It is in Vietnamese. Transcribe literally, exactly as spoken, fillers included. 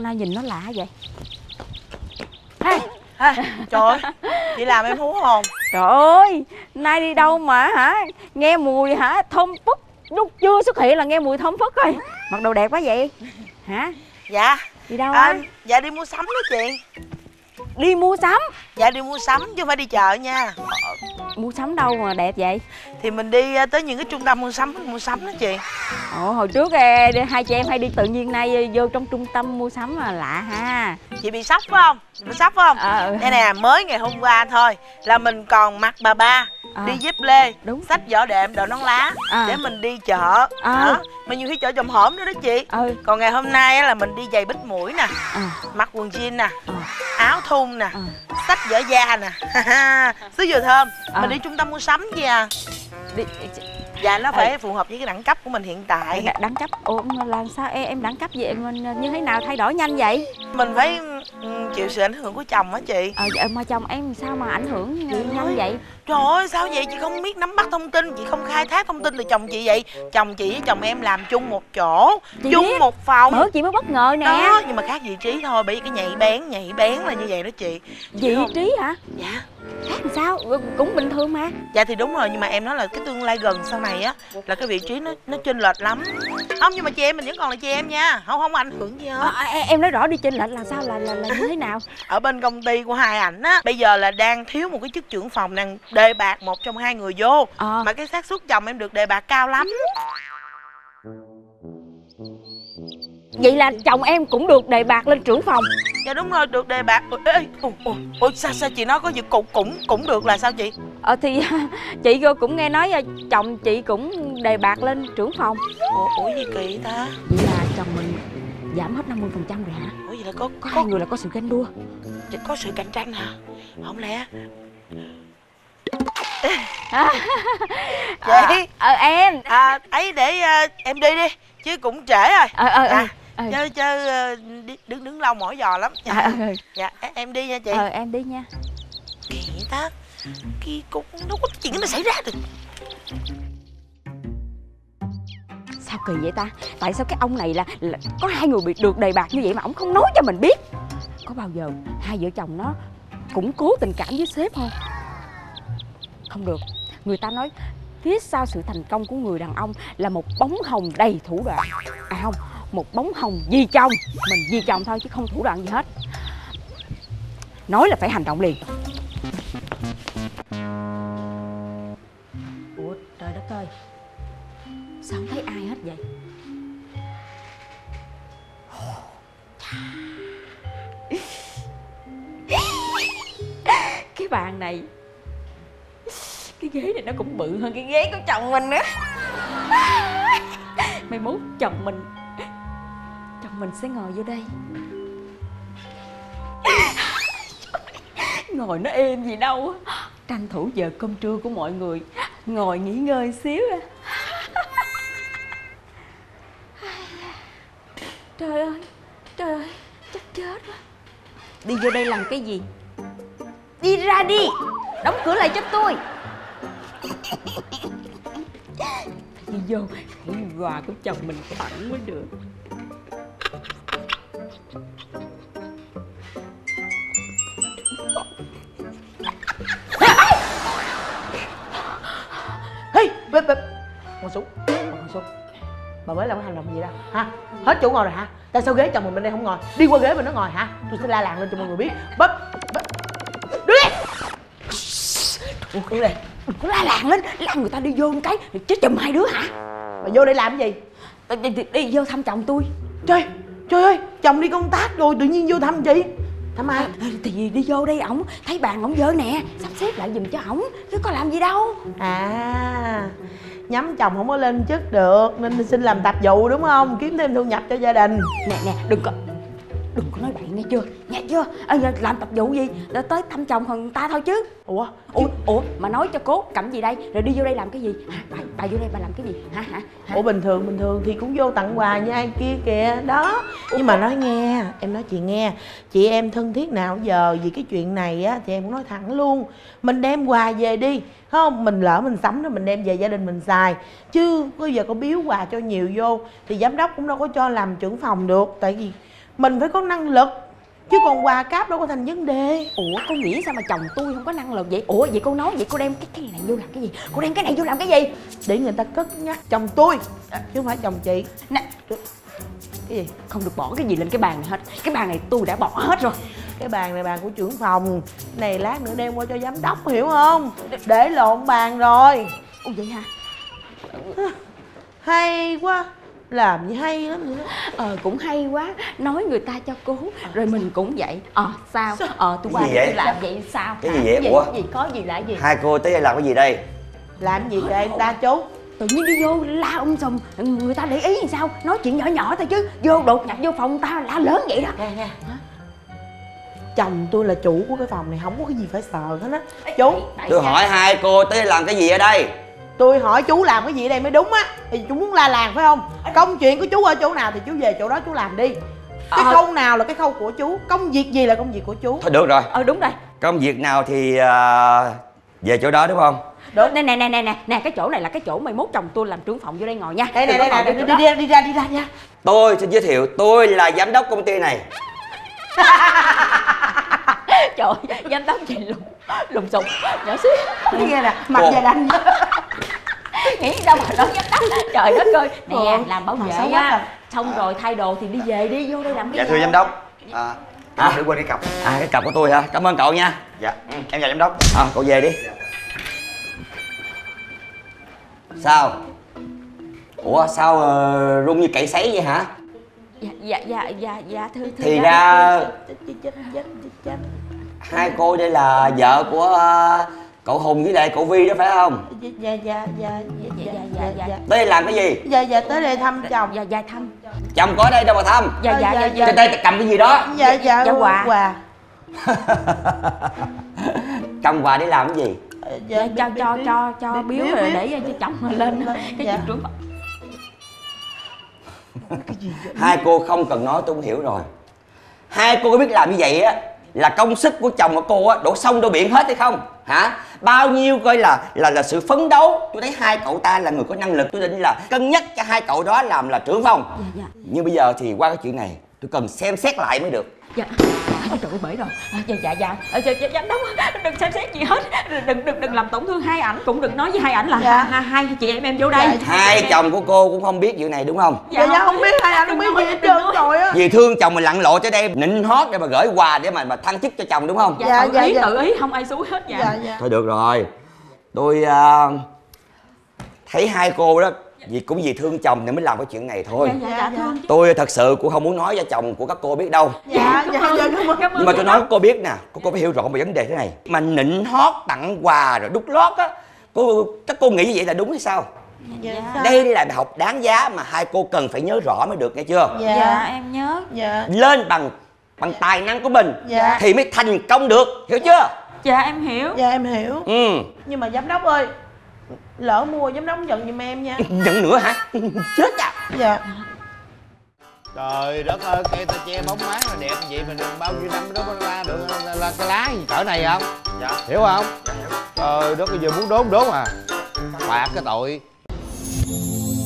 nay nhìn nó lạ vậy? Hey. À, trời ơi, chị làm em hú hồn. Trời ơi, nay đi đâu mà hả? Nghe mùi hả? Thơm phức. Lúc chưa xuất hiện là nghe mùi thơm phức rồi. Mặc đồ đẹp quá vậy? Hả? Dạ. Đi đâu à, á? Dạ đi mua sắm đó chị. Đi mua sắm? Dạ đi mua sắm chứ không phải đi chợ nha. ờ, Mua sắm đâu mà đẹp vậy? Thì mình đi tới những cái trung tâm mua sắm mua sắm đó chị. Ồ, hồi trước eh, hai chị em hay đi, tự nhiên nay vô trong trung tâm mua sắm là lạ ha. Chị bị sốc phải không? Chị bị sốc phải không? Ờ. Đây nè, mới ngày hôm qua thôi là mình còn mặc bà ba, à, đi dép lê, đúng, xách giỏ đệm, đội nón lá, à, để mình đi chợ. À. Đó. Mà nhiều khi chợ chồm hổm nữa đó chị. Ừ. Còn ngày hôm nay là mình đi giày bít mũi nè, à, mặc quần jean nè, à, áo thun nè, à, xách giỏ da nè, xứ dừa thơm. À. Mình đi trung tâm mua sắm gì à? Đi... Dạ nó phải ừ. phù hợp với cái đẳng cấp của mình hiện tại. Đ đẳng cấp? Ủa làm sao em, em đẳng cấp gì em như thế nào thay đổi nhanh vậy? Mình phải chịu sự ảnh hưởng của chồng á chị. Ờ dạ, mà chồng em sao mà ảnh hưởng chị nhanh ơi. vậy? Trời ơi sao vậy, chị không biết nắm bắt thông tin, chị không khai thác thông tin từ chồng chị vậy. Chồng chị với chồng em làm chung một chỗ, chị chung biết. một phòng. Bữa chị mới bất ngờ nè. Đó, nhưng mà khác vị trí thôi, bởi vì cái nhạy bén, nhạy bén là như vậy đó chị. Vị trí hả? Dạ. Khác làm sao? Cũng bình thường mà. Dạ thì đúng rồi, nhưng mà em nói là cái tương lai gần sau này á là cái vị trí nó nó chênh lệch lắm. Không, nhưng mà chị em mình vẫn còn là chị em nha, không không ảnh hưởng gì hết. À, em nói rõ đi, chênh lệch là sao, là là, là như thế nào? Ở bên công ty của hai ảnh á, bây giờ là đang thiếu một cái chức trưởng phòng, đang đề bạt một trong hai người vô. À. Mà cái xác suất chồng em được đề bạt cao lắm. Vậy là chồng em cũng được đề bạt lên trưởng phòng? Dạ đúng rồi, được đề bạt. Ôi, ê, ôi, ôi, ôi, sao sao chị nói có gì cũng cũng cũng được là sao chị? Ờ thì chị cũng nghe nói chồng chị cũng đề bạt lên trưởng phòng. Ủa, ủa gì kỳ ta? Vậy là chồng mình giảm hết năm mươi phần trăm rồi hả? Ủa vậy là có có hai người là có sự ganh đua, có sự cạnh tranh hả? Không lẽ à, chị à, à, em à, ấy để uh, em đi đi chứ cũng trễ rồi. ờ ờ ờ chơi chơi uh, đứng đứng lâu mỏi giò lắm. Dạ, à, ừ. Dạ em đi nha chị. Ờ em đi nha. Kỳ vậy ta, kỳ cục đâu có chuyện nó xảy ra được. Sao kỳ vậy ta? Tại sao cái ông này là, là có hai người bị được đề bạt như vậy mà ổng không nói cho mình biết? Có bao giờ hai vợ chồng nó củng cố tình cảm với sếp không? Không được. Người ta nói phía sau sự thành công của người đàn ông là một bóng hồng đầy thủ đoạn. À không, một bóng hồng vì chồng. Mình vì chồng thôi chứ không thủ đoạn gì hết. Nói là phải hành động liền. Ủa trời đất ơi, sao không thấy ai hết vậy? Cái bàn này, cái ghế này nó cũng bự hơn cái ghế của chồng mình nữa. Mai mốt chồng mình Chồng mình sẽ ngồi vô đây. Ngồi nó êm gì đâu, tranh thủ giờ cơm trưa của mọi người, ngồi nghỉ ngơi xíu. Trời ơi, trời ơi, chắc chết quá. Đi vô đây làm cái gì? Đi ra đi, đóng cửa lại cho tôi. Đi vô, thấy quà của chồng mình tặng mới được. Hey, bếp bếp ngồi xuống, ngồi xuống. Bà mới làm cái hành động gì đâu hả? Hết chỗ ngồi rồi hả? Tại sao ghế chồng mình bên đây không ngồi, đi qua ghế mình nó ngồi hả? Tôi sẽ la làng lên cho mọi người biết. Bếp bếp đứng đi. Đứng đây, đừng có la làng lên, la người ta đi vô một cái chết chùm hai đứa hả? Bà vô đây làm cái gì? Đi, đi, đi vô thăm chồng tôi. Trời, trời ơi, chồng đi công tác rồi tự nhiên vô thăm chị. Thăm ai? À, thì đi vô đây, ổng thấy bàn ổng dơ nè, sắp xếp lại giùm cho ổng, chứ có làm gì đâu. À, nhắm chồng không có lên chức được nên xin làm tạp vụ đúng không? Kiếm thêm thu nhập cho gia đình. Nè nè, đừng có đừng có nói bậy nghe chưa, nghe chưa? À, làm tạp vụ gì để tới thăm chồng người ta thôi chứ. Ủa ủa ủa mà nói cho cốt cầm gì đây, rồi đi vô đây làm cái gì hả? bà, bà vô đây bà làm cái gì hả hả, hả? Ủa bình thường bình thường thì cũng vô tặng quà như ai kia kìa đó. Nhưng mà nói nghe, em nói chị nghe, chị em thân thiết nào giờ vì cái chuyện này á thì em cũng nói thẳng luôn, mình đem quà về đi không, mình lỡ mình sắm rồi mình đem về gia đình mình xài, chứ bây giờ có biếu quà cho nhiều vô thì giám đốc cũng đâu có cho làm trưởng phòng được, tại vì Mình phải có năng lực, chứ còn quà cáp đâu có thành vấn đề. Ủa cô nghĩ sao mà chồng tôi không có năng lực vậy? Ủa vậy cô nói vậy cô đem cái cái này vô làm cái gì? Cô đem cái này vô làm cái gì? Để người ta cất nhắc chồng tôi, chứ không phải chồng chị. Nè, cái gì? Không được bỏ cái gì lên cái bàn này hết. Cái bàn này tôi đã bỏ hết rồi. Cái bàn này bàn của trưởng phòng. Này lát nữa đem qua cho giám đốc, hiểu không? Để lộn bàn rồi. Ủa vậy hả? Hay quá. Làm gì hay lắm vậy đó. Ờ cũng hay quá. Nói người ta cho cố. Rồi mình cũng vậy. Ờ sao? Ờ tôi qua đây tôi làm vậy sao? Cái gì vậy? Ủa? Gì có gì là gì? Hai cô tới đây làm cái gì đây? Làm gì đây ta chú? Tự nhiên đi vô la um sùm, người ta để ý làm sao? Nói chuyện nhỏ nhỏ thôi chứ. Vô đột nhập vô phòng ta la lớn vậy đó. Nè nè. Chồng tôi là chủ của cái phòng này, không có cái gì phải sợ hết á. Chú, tôi hỏi hai cô tới đây làm cái gì ở đây? Tôi hỏi chú làm cái gì ở đây mới đúng á. Thì chú muốn la làng phải không? Công chuyện của chú ở chỗ nào thì chú về chỗ đó chú làm đi. Cái ờ. khâu nào là cái khâu của chú, công việc gì là công việc của chú. Thôi được rồi. Ờ đúng rồi. Công việc nào thì uh, về chỗ đó đúng không? Đúng. Nè nè nè nè nè nè cái chỗ này là cái chỗ mai mốt chồng tôi làm trưởng phòng vô đây ngồi nha. Đây nè đây nè, đi, đi, đi ra đi ra đi ra nha. Tôi xin giới thiệu, tôi là giám đốc công ty này. Trời ơi, giám đốc gì lùn lùn sụp nhỏ xíu. Thấy nghe nè, mặt già đanh. Nghĩ sao mà nói giám đốc. Trời đất ơi. Nè Ồ, làm bảo vệ á. Xong rồi thay đồ thì đi về đi, vô đây làm cái dạ gì? Dạ thưa giám đốc. À, à để quên cái cặp. À cái cặp của tôi hả? Cảm ơn cậu nha. Dạ, ừ, em chào giám đốc. À cậu về đi. Sao? Ủa sao uh, rung như cậy sấy vậy hả? Dạ dạ dạ dạ dạ thưa thưa. Thì ra hai cô đây là vợ của uh, cậu Hùng với lại cậu Vi đó phải không? Dạ dạ dạ dạ dạ dạ dạ. Tới đây làm cái gì? Dạ dạ tới đây thăm chồng. Dạ dạ thăm. Chồng có ở đây đâu mà thăm? Dạ dạ dạ dạ. Trên tay cầm cái gì đó? Dạ dạ dạ quà. Quà. Cầm quà để làm cái gì? Dạ cho cho cho cho biếu rồi để cho chồng lên cái gì trưởng. Hai cô không cần nói tôi cũng hiểu rồi. Hai cô có biết làm như vậy á là công sức của chồng của cô á đổ sông đổ biển hết hay không hả? Bao nhiêu coi là là là sự phấn đấu. Tôi thấy hai cậu ta là người có năng lực, tôi định là cân nhắc cho hai cậu đó làm là trưởng phòng. Dạ, dạ. Nhưng bây giờ thì qua cái chuyện này tôi cần xem xét lại mới được. Dạ. Trời ơi bể rồi. À, dạ dạ dạ. À, dạ, dạ giám đốc đừng xem xét gì hết. Đừng đừng đừng làm tổn thương hai ảnh, cũng đừng nói với hai ảnh là dạ. hai, hai chị em em vô đây. Dạ, hai chồng của cô cũng không biết chuyện này đúng không? Dạ dạ không biết, hai ảnh không biết gì hết trơn rồi á. Vì thương chồng mình lặn lộ tới đây nịnh hót để mà gửi quà để mà mà thăng chức cho chồng đúng không? Dạ, dạ tự dạ, ý dạ. tự ý không ai xúi hết. Dạ. Dạ, dạ. Thôi được rồi. Tôi uh, thấy hai cô đó vì cũng vì thương chồng nên mới làm cái chuyện này thôi. Dạ, dạ, dạ. Tôi thật sự cũng không muốn nói cho chồng của các cô biết đâu. Dạ dạ dạ, dạ cảm ơn. Nhưng mà tôi nói cô biết nè, cô, cô phải hiểu rõ về vấn đề thế này. Mà nịnh hót tặng quà rồi đút lót á, cô các cô nghĩ như vậy là đúng hay sao? Dạ. Đây là bài học đáng giá mà hai cô cần phải nhớ rõ mới được nghe chưa? Dạ, dạ em nhớ. Dạ. Lên bằng bằng tài năng của mình dạ. thì mới thành công được, hiểu chưa? Dạ em hiểu. Dạ em hiểu. Ừ. Nhưng mà giám đốc ơi, lỡ mua giám đốc giận giùm em nha. Giận nữa hả? Chết à. Dạ. Trời đất ơi, cây ta che bóng mát là đẹp vậy mà được bao nhiêu năm đó ra được là cái lá gì cỡ này không? Dạ. Hiểu không? Dạ hiểu. Trời đất ơi, giờ muốn đốn đốn à. Phạt cái tội.